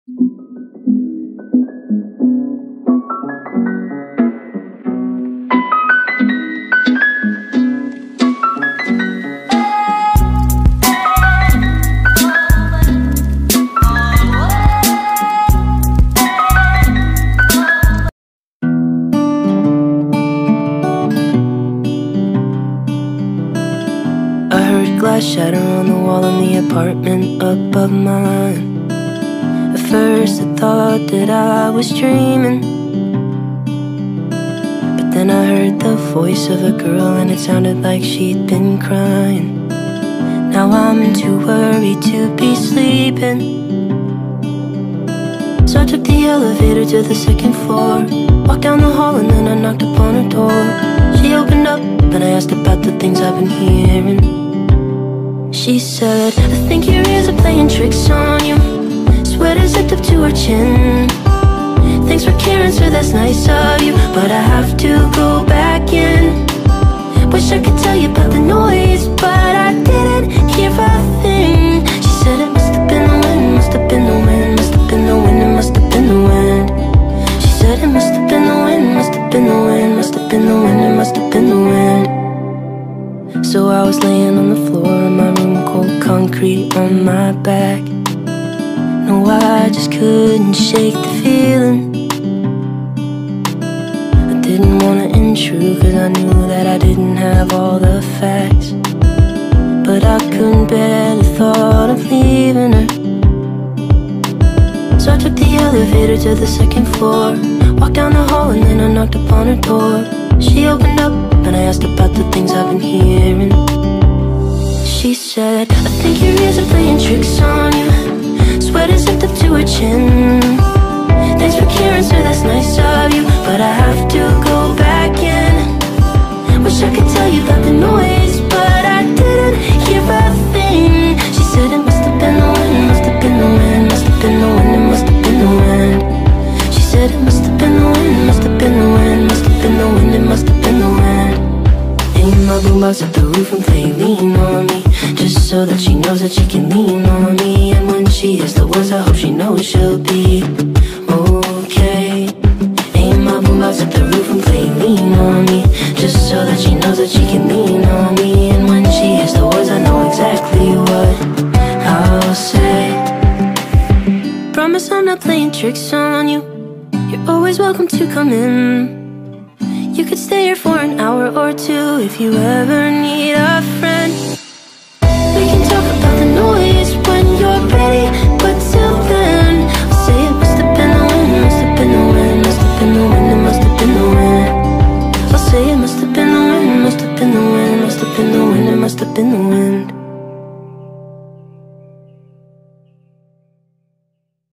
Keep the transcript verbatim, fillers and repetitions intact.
Glass shatter on the wall in the apartment above mine. At first I thought that I was dreaming, but then I heard the voice of a girl and it sounded like she'd been crying. Now I'm too worried to be sleeping, so I took the elevator to the second floor, walked down the hall and then I knocked upon her door. She opened up and I asked about the things I've been hearing. She said, I think your ears are playing tricks on you. Sweater zipped up to her chin. Thanks for caring, sir, that's nice of you, but I have to go back in. Wish I could tell you about the noise, but I didn't hear a thing. She said it must have been the wind, must have been the wind, must have been the wind, it must have been the wind. She said it must have been the wind, must have been the wind, must have been the wind, it must have been the wind. So I was laying on the floor in my room, cold concrete on my back. No, I just couldn't shake the feeling. I didn't wanna intrude cause I knew that I didn't have all the facts, but I couldn't bear the thought of leaving her. So I took the elevator to the second floor, walked down the hall and then I knocked upon her door. She opened up and I asked about the things I've been hearing. She said, I think your ears are playing tricks on you. Sweater zipped up to her chin. Thanks for caring, sir, that's nice of you, but I have to go back in. Wish I could tell you about the noise, but I didn't hear a thing. She said it must have been the wind, must have been the wind, must have been the wind, it must have been the wind. She said it must have been the wind, must have been the wind, must have been the wind, it must have been the wind. In my boombox at the roof and play lean on me, just so that she knows that she can lean on me. And when she hears the words, I hope she knows she'll be okay. Aim my boombox at the roof and play lean on me, just so that she knows that she can lean on me. And when she hears the words, I know exactly what I'll say. Promise I'm not playing tricks on you. You're always welcome to come in. You could stay here for an hour or two if you ever need a friend. We can talk about the noise when you're ready.